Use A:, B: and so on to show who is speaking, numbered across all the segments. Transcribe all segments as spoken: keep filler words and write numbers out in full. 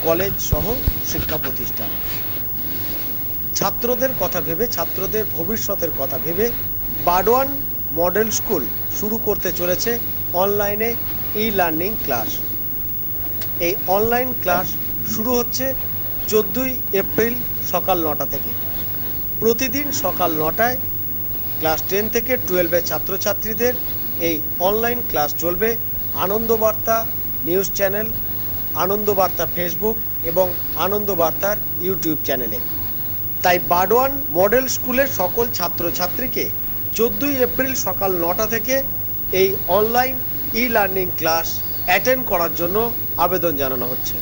A: College সহ শিক্ষা প্রতিষ্ঠান। ছাত্রদের কথা ভেবে, ছাত্রদের ভবিষ্যতের কথা ভেবে বাডওয়ান মডেল স্কুল শুরু করতে চলেছে অনলাইনে ই লার্নিং ক্লাস। এই অনলাইন ক্লাস শুরু হচ্ছে চোদ্দোই এপ্রিল সকাল নটা থেকে। প্রতিদিন সকাল নটায় ক্লাস টেন থেকে টুয়েলভের ছাত্রছাত্রীদের এই অনলাইন ক্লাস চলবে Anandabarta news channel, Anandabarta Facebook এবং আনন্দবার্তার ইউটিউব চ্যানেলে। তাই বাডওয়ান মডেল স্কুলের সকল ছাত্রছাত্রীকে চোদ্দোই এপ্রিল সকাল নটা থেকে এই online e learning class attend করার জন্য আবেদন জানানো হচ্ছে।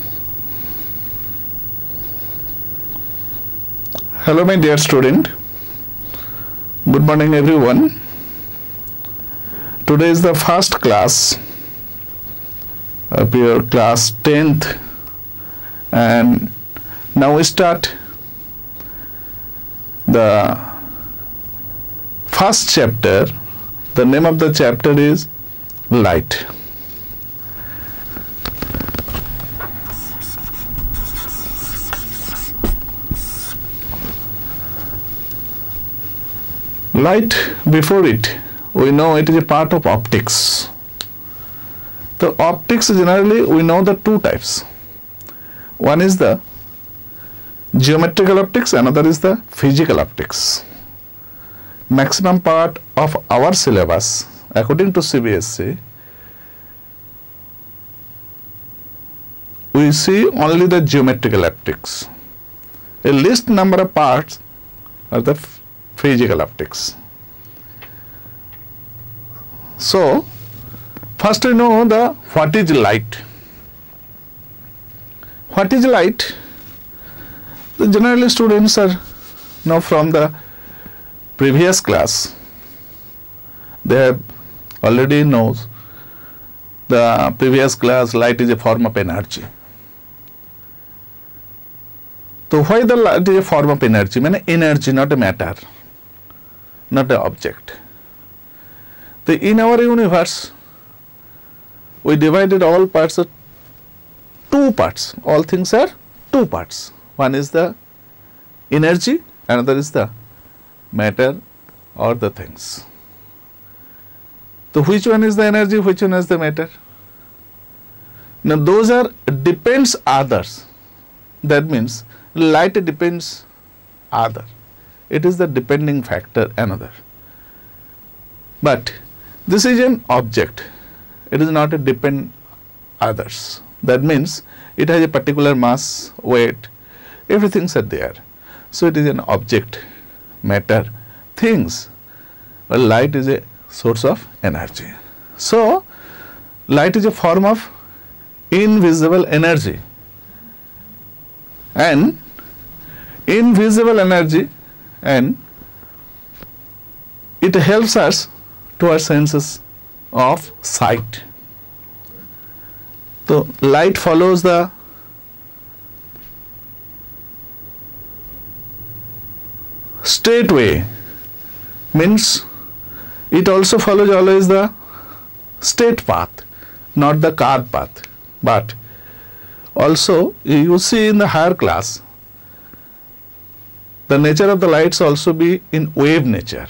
B: Hello my dear student, good morning everyone. Today is the first class of your class tenth, and now we start the first chapter. The name of the chapter is light. Light, before it, we know it is a part of optics. The optics, generally we know the two types. One is the geometrical optics, another is the physical optics. Maximum part of our syllabus, according to C B S E, we see only the geometrical optics. A least number of parts are the physical optics. So first we know the what is light. What is light? The generally students are know from the previous class, they have already knows the previous class light is a form of energy. So why the light is a form of energy? I mean energy, not a matter, not an object. So in our universe, we divided all parts of two parts. All things are two parts. One is the energy, another is the matter or the things. So which one is the energy, which one is the matter? Now those are depends others. That means light depends other. It is the depending factor another. But this is an object. It is not a depend others. That means it has a particular mass, weight, everything are there. So it is an object, matter, things. But light is a source of energy. So light is a form of invisible energy, and invisible energy, and it helps us to our senses of sight. So light follows the straight way, means it also follows always the straight path, not the curved path. But also you see in the higher class, the nature of the lights also be in wave nature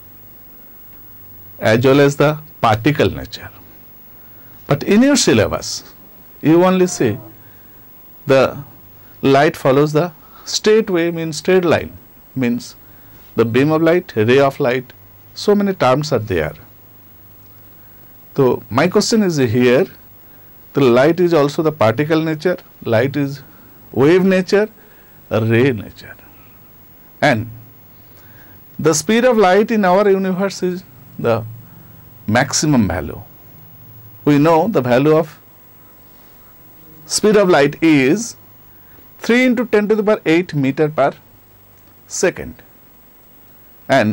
B: as well as the particle nature. But in your syllabus, you only see the light follows the straight way, means straight line, means the beam of light, ray of light, so many terms are there. So my question is here, the light is also the particle nature, light is wave nature, ray nature. And the speed of light in our universe is the maximum value. We know the value of speed of light is three into ten to the power eight meter per second, and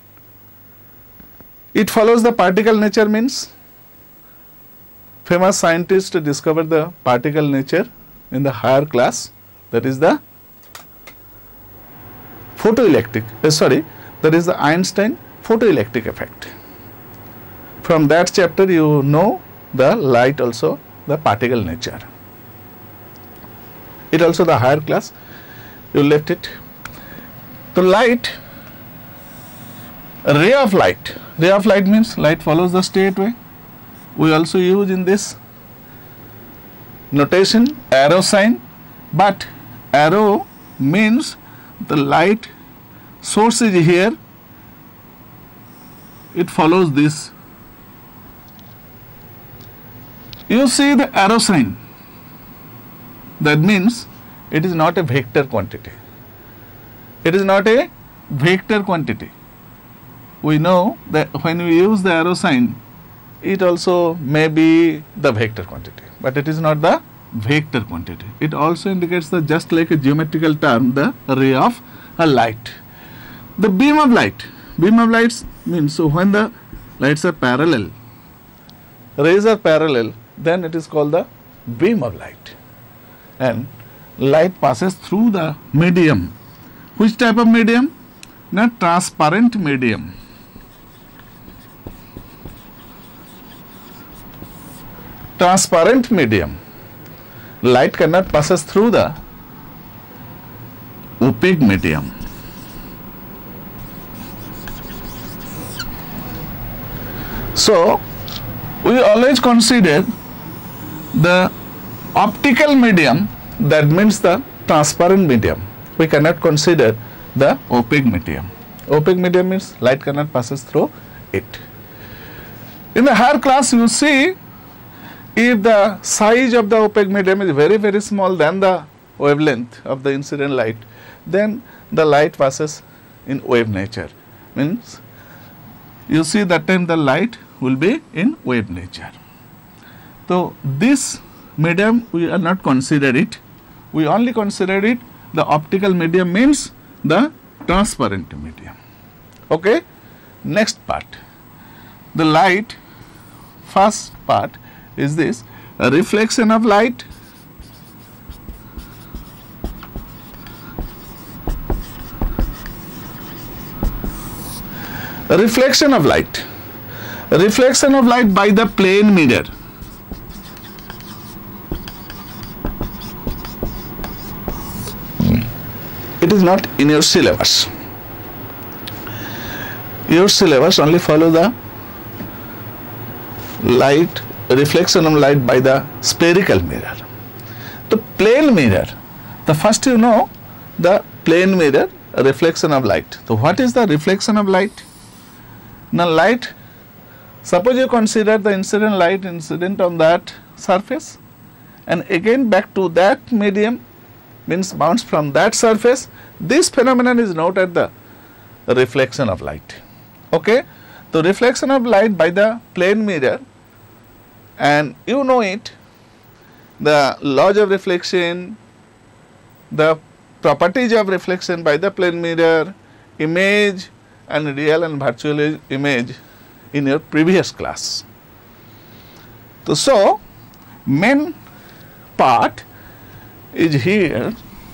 B: it follows the particle nature, means famous scientist discovered the particle nature in the higher class, that is the photoelectric, uh, sorry, that is the Einstein photoelectric effect. From that chapter you know the light also the particle nature. it also the higher class, you left it. The light, ray of light, ray of light means light follows the straight way. We also use in this notation arrow sign, but arrow means the light source is here, it follows this. You see the arrow sign, that means it is not a vector quantity. It is not a vector quantity. We know that when we use the arrow sign, it also may be the vector quantity, but it is not the vector quantity. It also indicates the just like a geometrical term, the ray of a light. The beam of light, beam of lights means, so when the lights are parallel, rays are parallel, then it is called the beam of light. And light passes through the medium. Which type of medium? Not transparent medium. Transparent medium. Light cannot passes through the opaque medium. So we always consider the optical medium, that means the transparent medium. We cannot consider the opaque medium. Opaque medium means light cannot passes through it. In the higher class, you see, if the size of the opaque medium is very very small than the wavelength of the incident light, then the light passes in wave nature. Means you see that time the light will be in wave nature. So this medium we are not consider it. We only consider it the optical medium, means the transparent medium. Okay. Next part, the light. First part is this, a reflection of light, a reflection of light, a reflection of light by the plane mirror. It is not in your syllabus. Your syllabus only follow the light, reflection of light by the spherical mirror. The plane mirror, the first you know the plane mirror, reflection of light. So what is the reflection of light? Now light, suppose you consider the incident light incident on that surface, and again back to that medium, means bounce from that surface. This phenomenon is known as the reflection of light. Okay. The reflection of light by the plane mirror, and you know it, the laws of reflection, the properties of reflection by the plane mirror, image and real and virtual image in your previous class. So, so main part is here.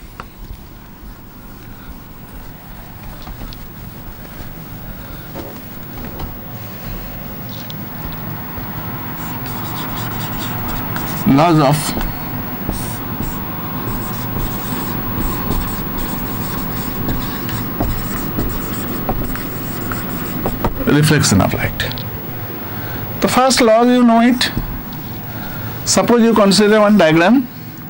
B: Laws of reflection of light. The first law you know it. Suppose you consider one diagram.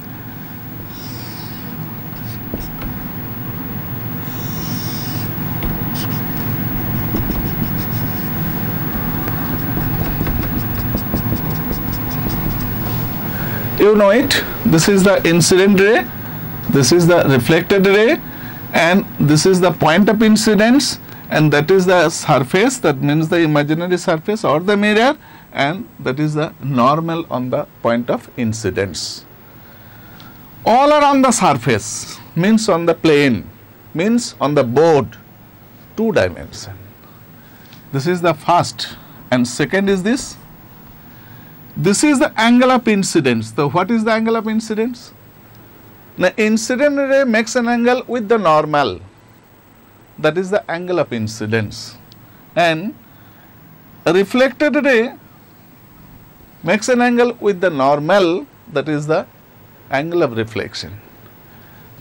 B: You know it, this is the incident ray, this is the reflected ray, and this is the point of incidence, and that is the surface, that means the imaginary surface or the mirror, and that is the normal on the point of incidence. All around the surface means on the plane, means on the board, two dimension. This is the first, and second is this. This is the angle of incidence. So what is the angle of incidence? The incident ray makes an angle with the normal. That is the angle of incidence. And a reflected ray makes an angle with the normal. That is the angle of reflection.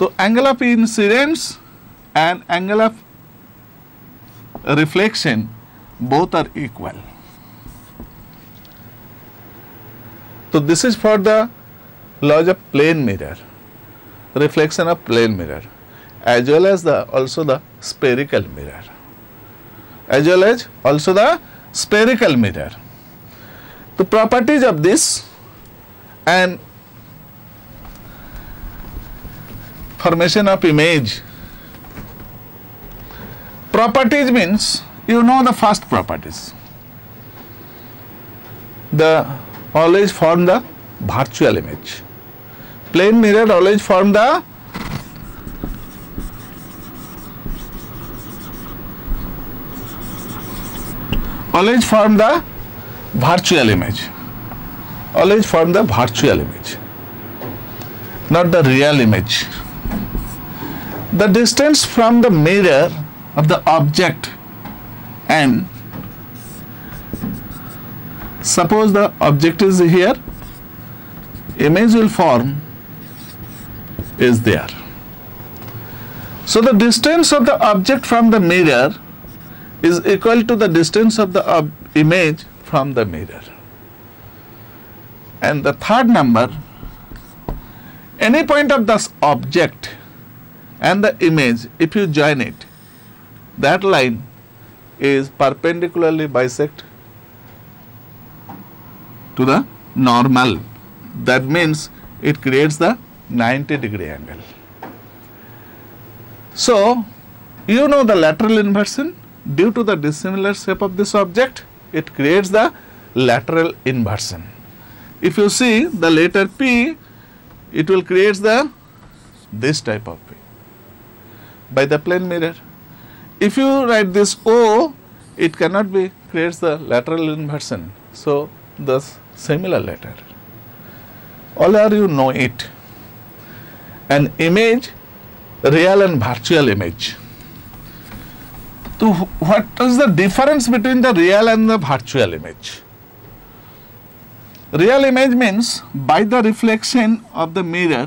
B: So angle of incidence and angle of reflection both are equal. So this is for the laws of plane mirror, reflection of plane mirror, as well as the also the spherical mirror, as well as also the spherical mirror. The properties of this and formation of image. Properties means you know the first properties. The always form the virtual image. Plane mirror always form the always form the virtual image. Always form the virtual image, not the real image. The distance from the mirror of the object, and suppose the object is here, image will form is there. So the distance of the object from the mirror is equal to the distance of the ob- image from the mirror. And the third number, any point of this object and the image, if you join it, that line is perpendicularly bisect to the normal. That means it creates the ninety degree angle. So you know the lateral inversion, due to the dissimilar shape of this object, it creates the lateral inversion. If you see the letter P, it will create the this type of P by the plane mirror. If you write this O, it cannot be creates the lateral inversion. So thus similar letter. All are you know it. An image, real and virtual image. So what is the difference between the real and the virtual image? Real image means by the reflection of the mirror,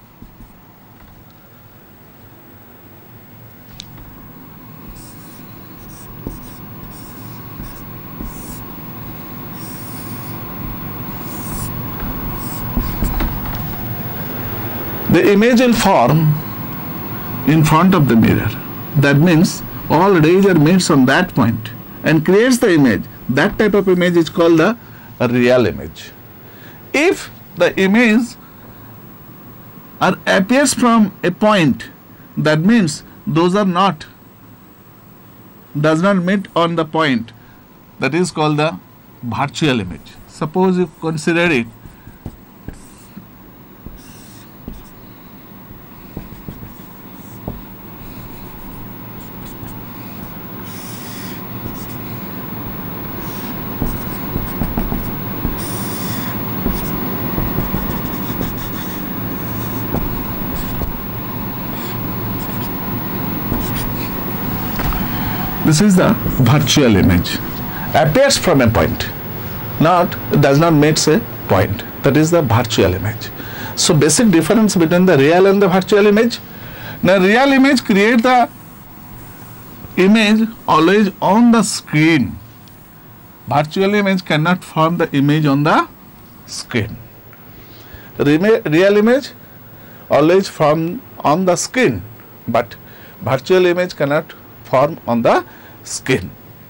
B: the image will form in front of the mirror. That means all rays are made on that point and creates the image. That type of image is called the real image. If the image are appears from a point, that means those are not, does not meet on the point, that is called the virtual image. Suppose you consider it, this is the virtual image, appears from a point, not does not meet a point, that is the virtual image. So basic difference between the real and the virtual image. Now real image create the image always on the screen. Virtual image cannot form the image on the screen. Real image always form on the screen, but virtual image cannot form on the skin.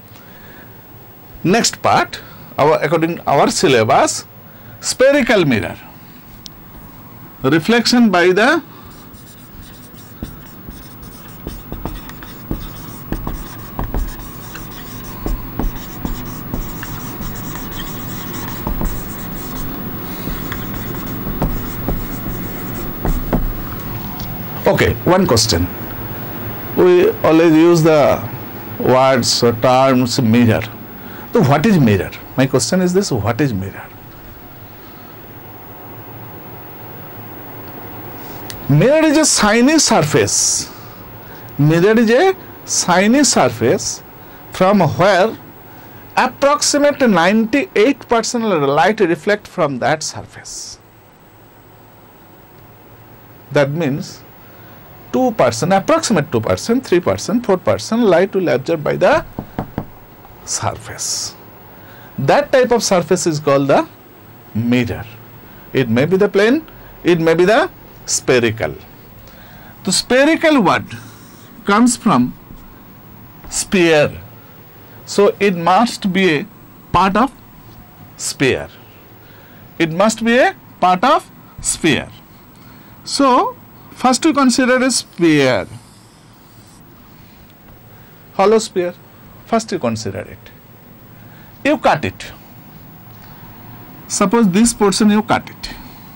B: Next part, our according to our syllabus, spherical mirror, reflection by the okay, one question. We always use the words or terms mirror. So what is mirror? My question is this, what is mirror? Mirror is a shiny surface. Mirror is a shiny surface from where approximate ninety-eight percent light reflect from that surface. That means two percent, approximate two percent, three percent, four percent light will absorb by the surface. That type of surface is called the mirror. It may be the plane, it may be the spherical. The spherical word comes from sphere. So it must be a part of sphere. It must be a part of sphere. So first we consider a sphere. Hollow sphere. First you consider it. You cut it. Suppose this portion you cut it.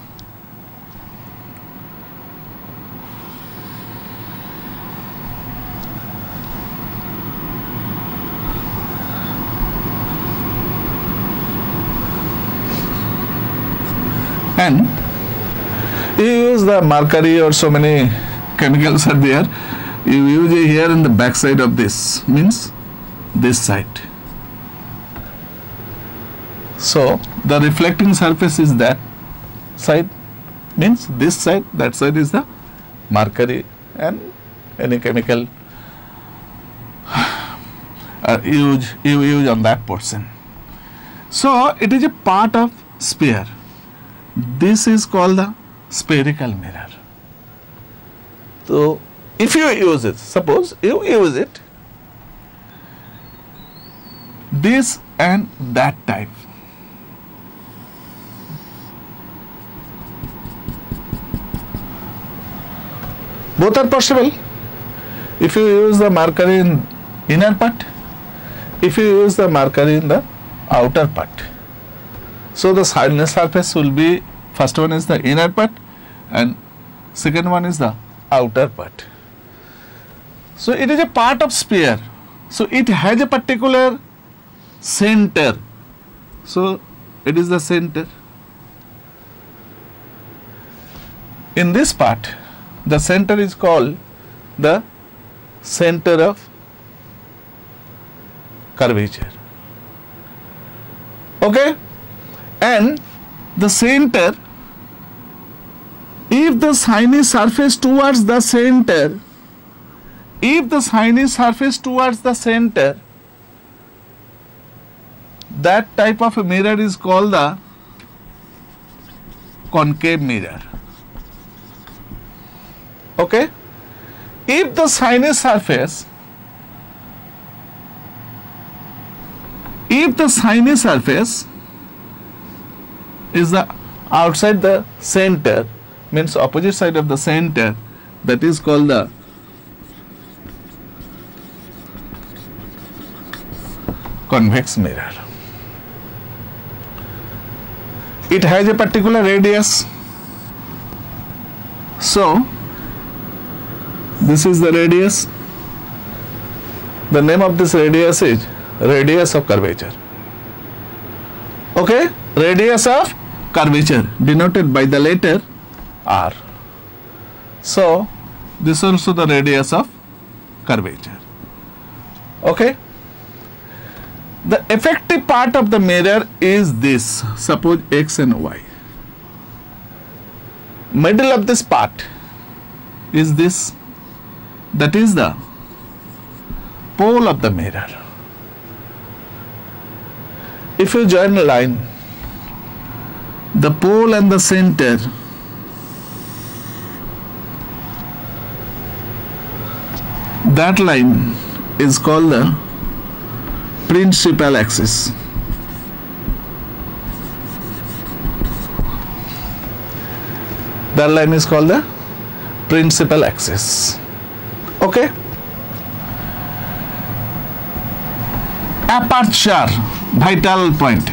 B: And you use the mercury or so many chemicals are there. You use it here in the back side of this, means this side. So the reflecting surface is that side, means this side, that side is the mercury and any chemical uh, use, you use on that portion. So it is a part of sphere. This is called the spherical mirror. So if you use it, suppose you use it, this and that type. Both are possible. If you use the mercury in inner part, if you use the mercury in the outer part. So the sinus surface will be, first one is the inner part and second one is the outer part. So it is a part of sphere. So it has a particular center. So it is the center. In this part, the center is called the center of curvature. Okay? And the center, if the sinus surface towards the center, if the sinus surface towards the center, that type of a mirror is called the concave mirror. Okay? If the sinus surface, if the sinus surface is the outside the center, means opposite side of the center, that is called the convex mirror. It has a particular radius. So this is the radius. The name of this radius is radius of curvature. Okay? Radius of curvature denoted by the letter R. So this is also the radius of curvature. Okay? The effective part of the mirror is this. Suppose X and Y. Middle of this part is this. That is the pole of the mirror. If you join a line, the pole and the center, that line is called the principal axis. That line is called the principal axis. Okay? Aperture, vital point.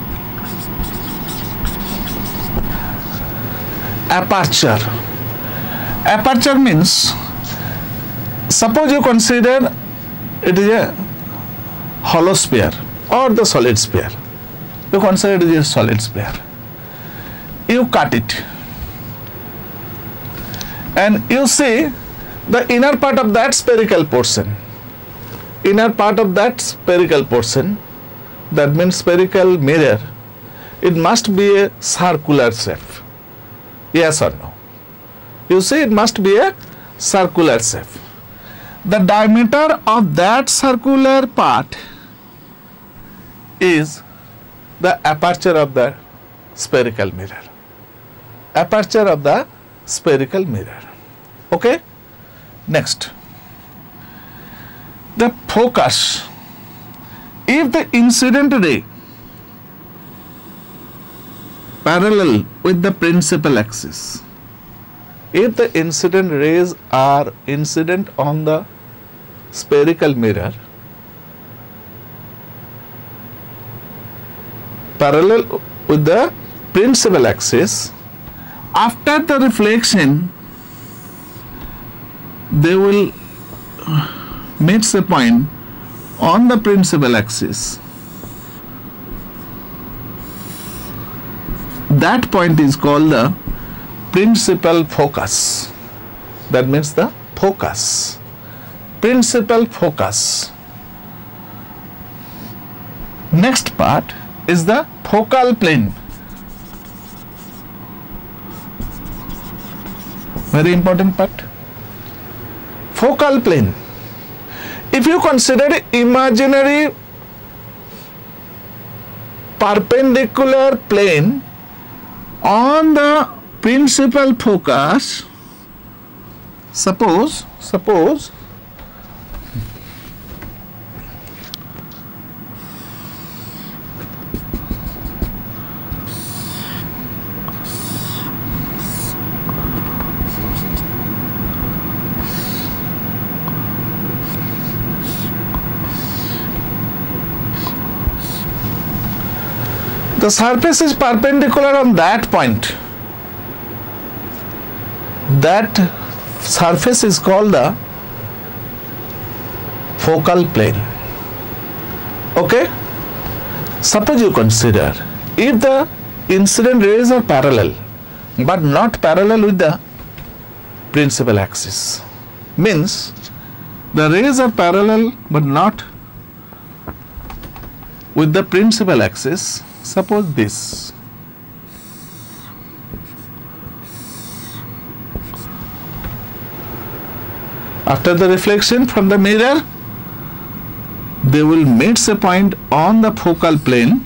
B: Aperture. Aperture means, suppose you consider it is a hollow sphere or the solid sphere. You consider it is a solid sphere. You cut it and you see the inner part of that spherical portion. Inner part of that spherical portion, that means spherical mirror, it must be a circular shape. Yes or no? You see, it must be a circular shape. The diameter of that circular part is the aperture of the spherical mirror. Aperture of the spherical mirror. Okay? Next. The focus. If the incident ray parallel with the principal axis, if the incident rays are incident on the spherical mirror parallel with the principal axis, after the reflection they will meet a point on the principal axis. That point is called the principal focus. That means the focus. Principal focus. Next part is the focal plane. Very important part. Focal plane. If you consider imaginary perpendicular plane on the principal focus, suppose, suppose the surface is perpendicular on that point. That surface is called the focal plane. Okay? Suppose you consider if the incident rays are parallel but not parallel with the principal axis, means the rays are parallel but not with the principal axis. Suppose this. After the reflection from the mirror, they will meet a point on the focal plane,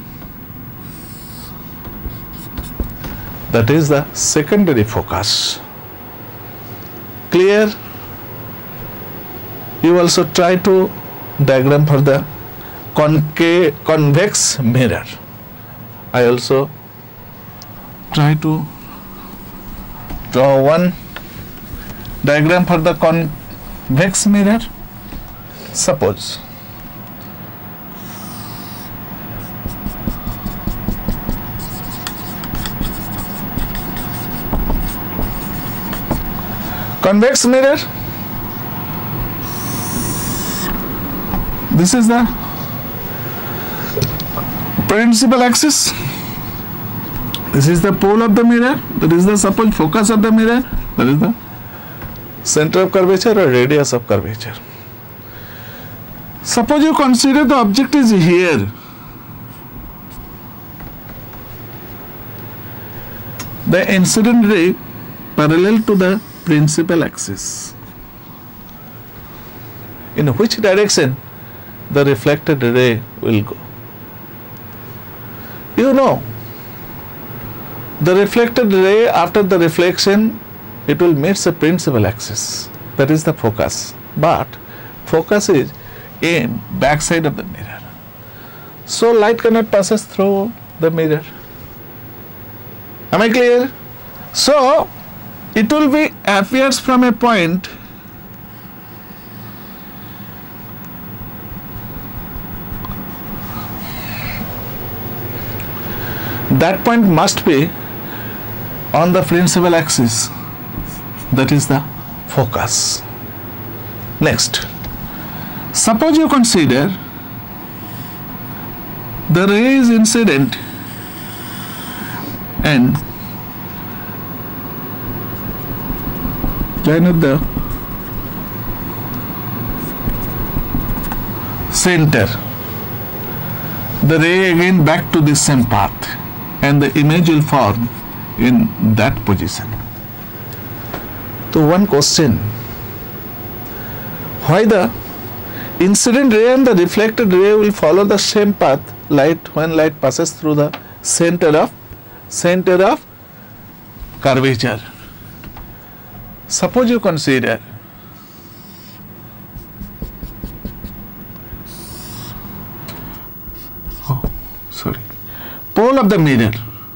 B: that is the secondary focus. Clear? You also try to diagram for the concave convex mirror. I also try to draw one diagram for the convex mirror. Suppose convex mirror, this is the principal axis, this is the pole of the mirror, that is the suppose focus of the mirror, that is the center of curvature or radius of curvature. Suppose you consider the object is here, the incident ray parallel to the principal axis. In which direction the reflected ray will go? You know, the reflected ray after the reflection, it will meet the principal axis, that is the focus, but focus is in back side of the mirror, so light cannot passes through the mirror. Am I clear? So it will be appears from a point that point must be on the principal axis, that is the focus. Next, suppose you consider the ray is incident and join at the center, the ray again back to the same path, and the image will form in that position. So one question, why the incident ray and the reflected ray will follow the same path light when light passes through the center of center of curvature. Suppose you consider oh sorry pole of the mirror.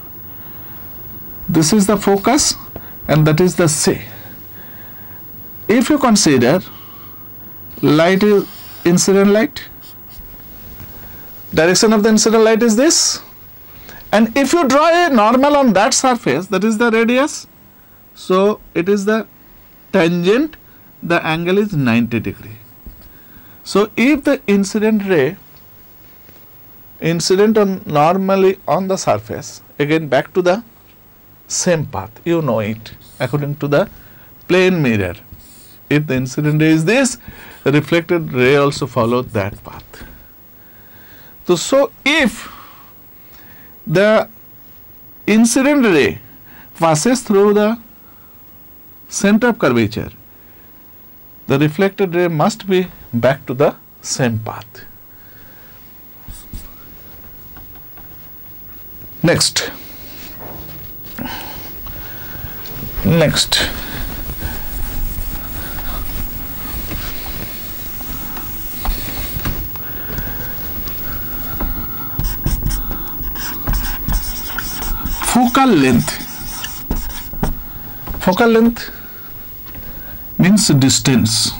B: This is the focus and that is the C. If you consider light is incident light, direction of the incident light is this, and if you draw a normal on that surface, that is the radius, so it is the tangent, the angle is ninety degree. So if the incident ray incident on normally on the surface, again back to the same path, you know it according to the plane mirror. If the incident ray is this, the reflected ray also follows that path. So, so if the incident ray passes through the center of curvature, the reflected ray must be back to the same path. Next, next. Focal length. Focal length means distance.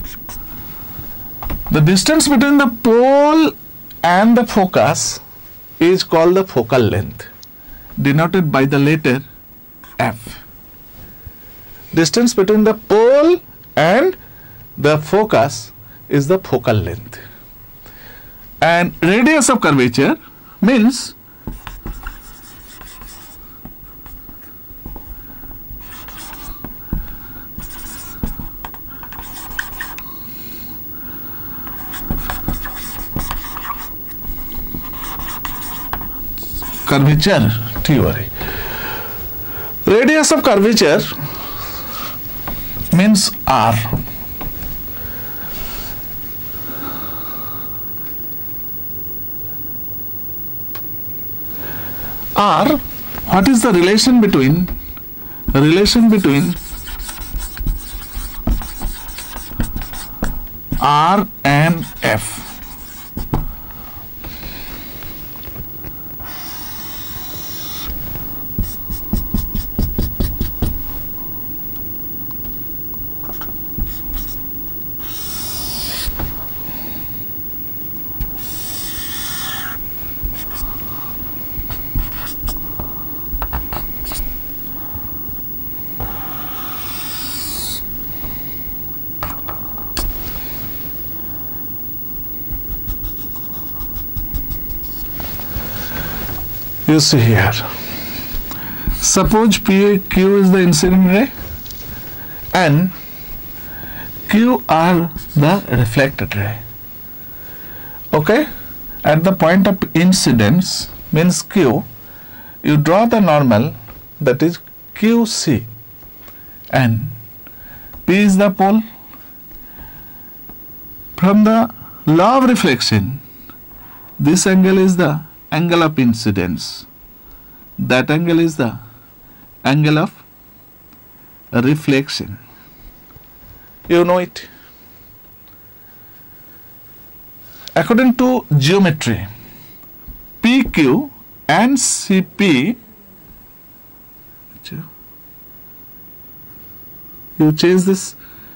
B: The distance between the pole and the focus is called the focal length, denoted by the letter F. Distance between the pole and the focus is the focal length. And radius of curvature means curvature theory. Radius of curvature means R. R, what is the relation between relation between R and F? You see here, suppose P Q is the incident ray and Q R the reflected ray. Okay, at the point of incidence means Q, you draw the normal, that is Q C, and P is the pole. From the law of reflection, this angle is the angle of incidence, that angle is the angle of reflection. You know it. According to geometry, P Q and C P, you change this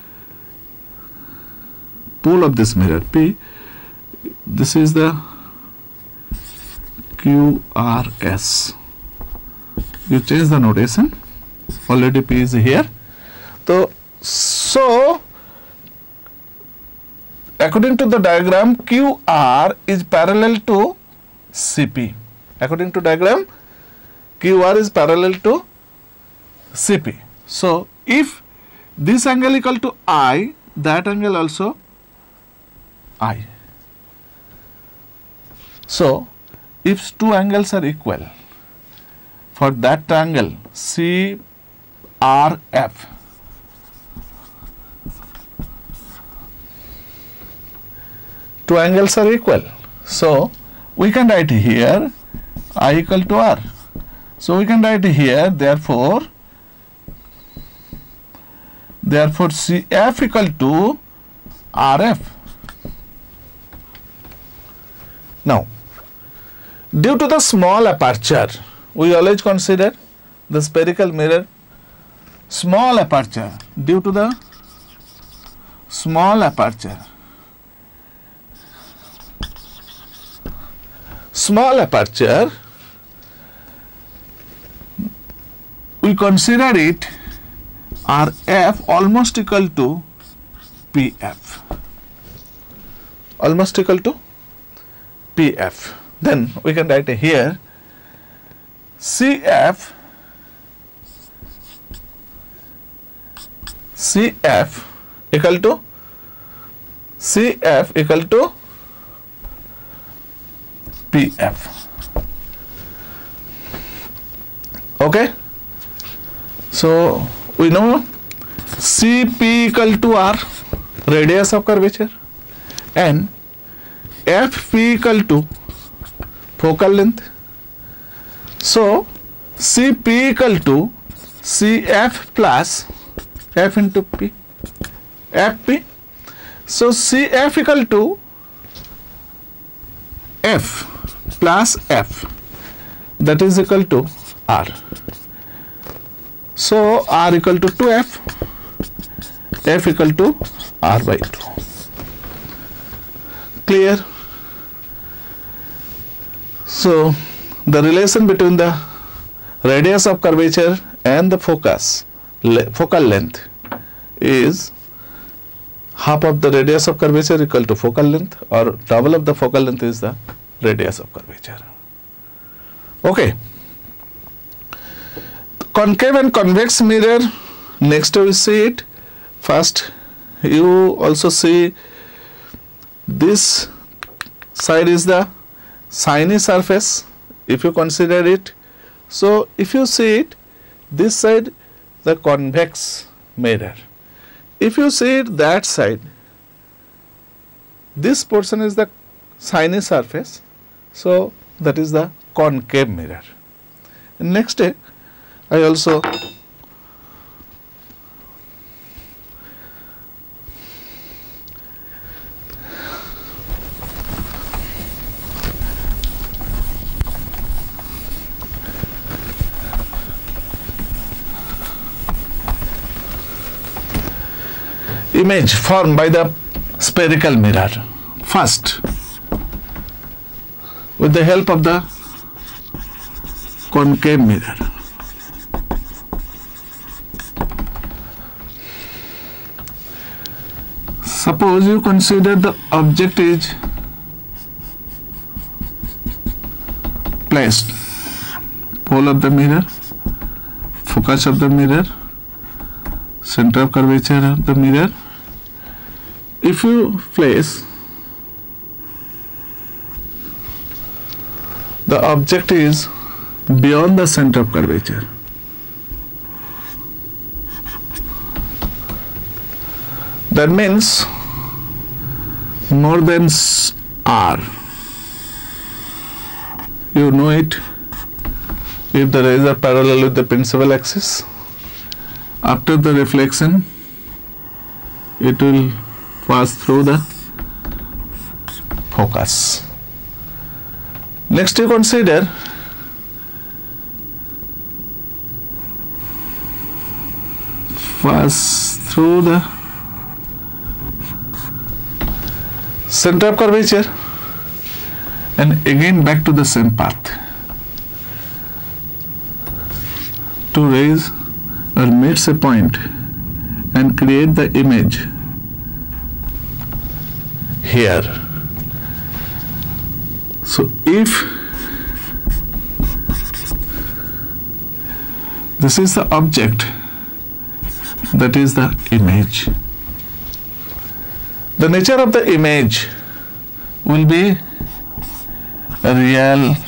B: pole of this mirror, P, this is the Q R S. You change the notation. Already P is here. So, so according to the diagram, Q R is parallel to C P. According to diagram, Q R is parallel to C P. So, if this angle equal to I, that angle also I. So, if two angles are equal, for that triangle C R F, two angles are equal. So we can write here I equal to R. So we can write here, therefore, therefore C F equal to R F. Now, due to the small aperture, we always consider the spherical mirror small aperture. Due to the small aperture, small aperture, we consider it R F almost equal to P F, almost equal to P F. Then we can write here C F, C F equal to C F equal to P F. Okay, so we know C P equal to R, radius of curvature, and F P equal to focal length. So C P equal to C F plus F into P, F P. So C F equal to F plus F, that is equal to R. So R equal to two F, F equal to R by two. Clear? So the relation between the radius of curvature and the focus le focal length is half of the radius of curvature equal to focal length, or double of the focal length is the radius of curvature. Okay. Concave and convex mirror, next we see it. First you also see this side is the shiny surface, if you consider it. So if you see it, this side the convex mirror. If you see it that side, this portion is the shiny surface, so that is the concave mirror. And next day I also image formed by the spherical mirror. First, with the help of the concave mirror, suppose you consider the object is placed, pole of the mirror, focus of the mirror, center of curvature of the mirror. If you place the object is beyond the center of curvature, that means more than R. You know it, if the rays are parallel with the principal axis, after the reflection it will pass through the focus. Next you consider pass through the center of curvature and again back to the same path to raise or meets a point and create the image here. So if this is the object, that is the image, the nature of the image will be real,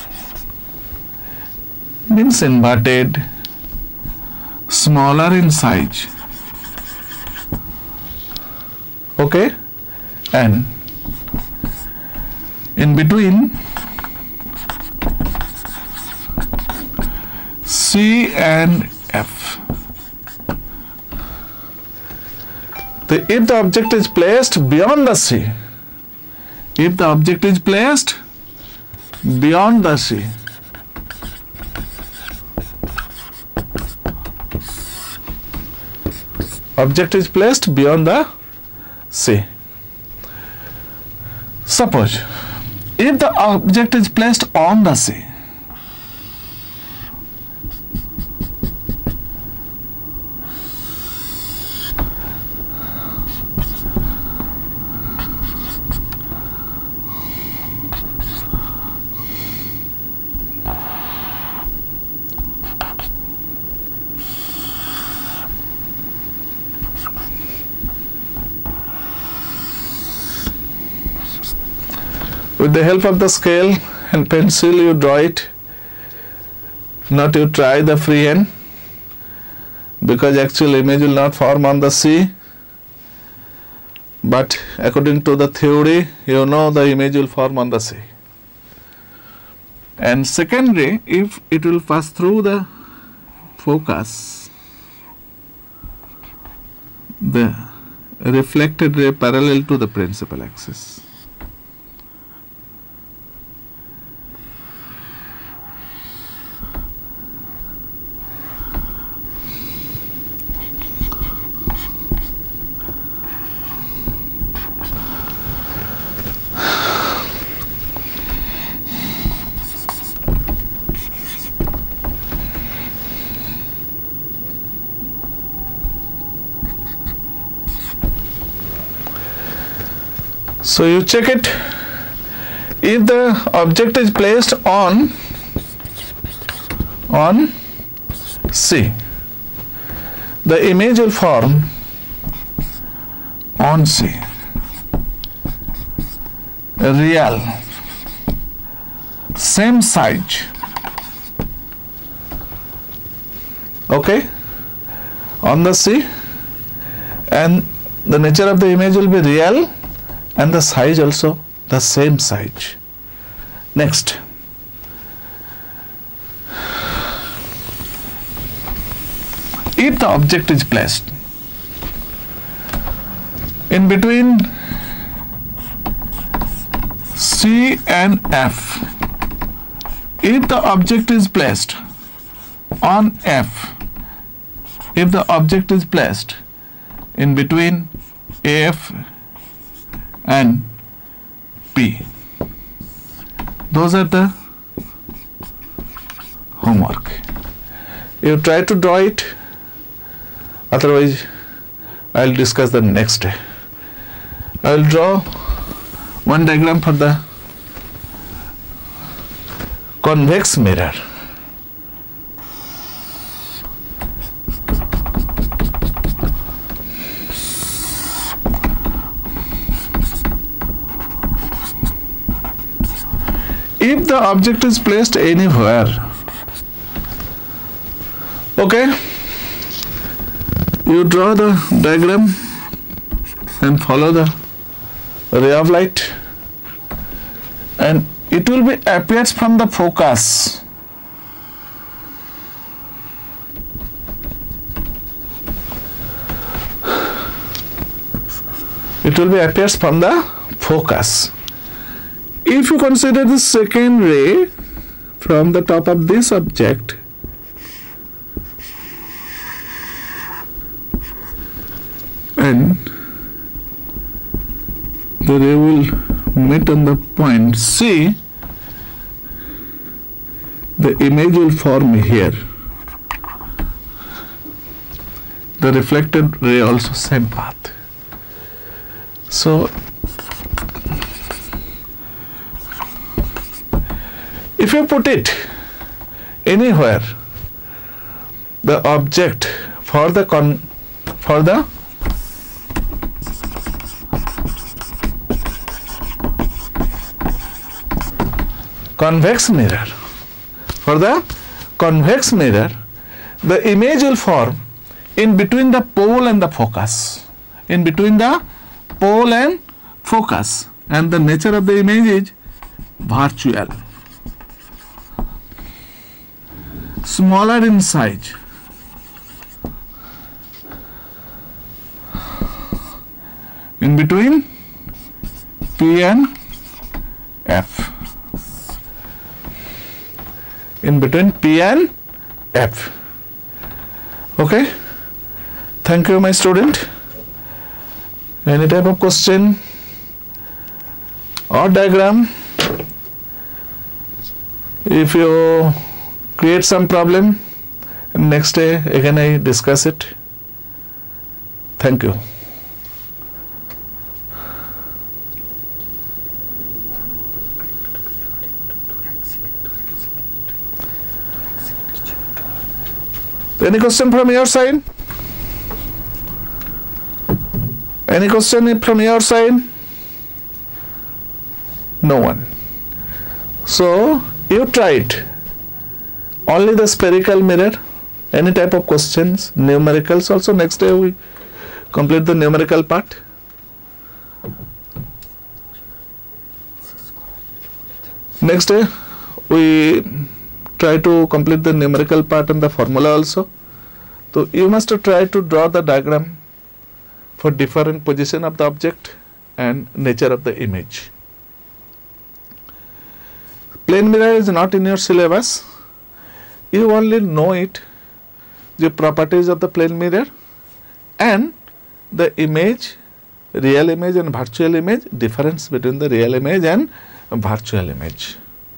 B: means inverted, smaller in size, okay, and in between C and F. The, if the object is placed beyond the C, if the object is placed beyond the C, object is placed beyond the C. Suppose if the object is placed on the C, with the help of the scale and pencil you draw it, not you try the freehand, because actual image will not form on the C, but according to the theory you know the image will form on the C. And second ray, if it will pass through the focus, the reflected ray parallel to the principal axis. So you check it, if the object is placed on on C, the image will form on C, real, same size, okay, on the C, and the nature of the image will be real and the size also the same size. Next, if the object is placed in between C and F, if the object is placed on F, if the object is placed in between F and P, those are the homework. You try to draw it, otherwise I'll discuss the next day. I'll draw one diagram for the convex mirror. If the object is placed anywhere, okay, you draw the diagram and follow the ray of light, and it will be appears from the focus. It will be appears from the focus. If you consider the second ray from the top of this object, and the ray will meet on the point C, the image will form here. The reflected ray also same path. So if you put it anywhere, the object for the con for the convex mirror, for the convex mirror, the image will form in between the pole and the focus, in between the pole and focus, and the nature of the image is virtual, smaller in size, in between P and F, in between P and F. Okay, thank you my student. Any type of question or diagram, if you create some problem, next day again I discuss it. Thank you. Any question from your side? Any question from your side? No one. So you tried only the spherical mirror. Any type of questions, numericals also, next day we complete the numerical part. Next day we try to complete the numerical part and the formula also. So you must try to draw the diagram for different position of the object and nature of the image. Plane mirror is not in your syllabus. You only know it, the properties of the plane mirror and the image, real image and virtual image, difference between the real image and virtual image.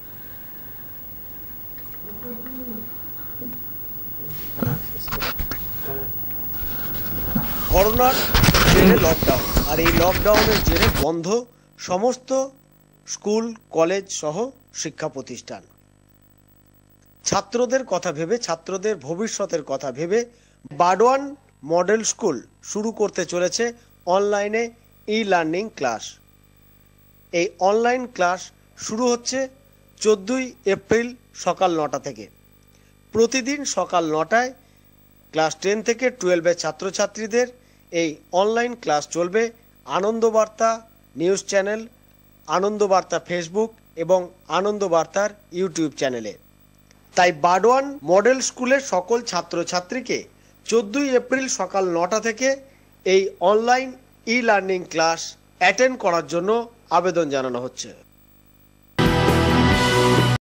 A: করোনার জেরে lockdown, আর এই লকডাউনের জেরে বন্ধ সমস্ত school college সহ শিক্ষা প্রতিষ্ঠান। ছাত্রদের কথা ভেবে, ছাত্রদের ভবিষ্যতের কথা ভেবে বাডওয়ান মডেল স্কুল শুরু করতে চলেছে অনলাইনে ই লার্নিং ক্লাস। এই অনলাইন ক্লাস শুরু হচ্ছে চোদ্দোই এপ্রিল সকাল নটা থেকে। প্রতিদিন সকাল নটায় ক্লাস টেন থেকে টুয়েলভের ছাত্রছাত্রীদের এই অনলাইন ক্লাস চলবে Anandabarta news channel, Anandabarta Facebook এবং আনন্দবার্তার ইউটিউব চ্যানেলে। তাই বাডওয়ান মডেল স্কুলের সকল ছাত্রছাত্রীকে চোদ্দোই এপ্রিল সকাল নটা থেকে এই online e learning class attend করার জন্য আবেদন জানানো হচ্ছে।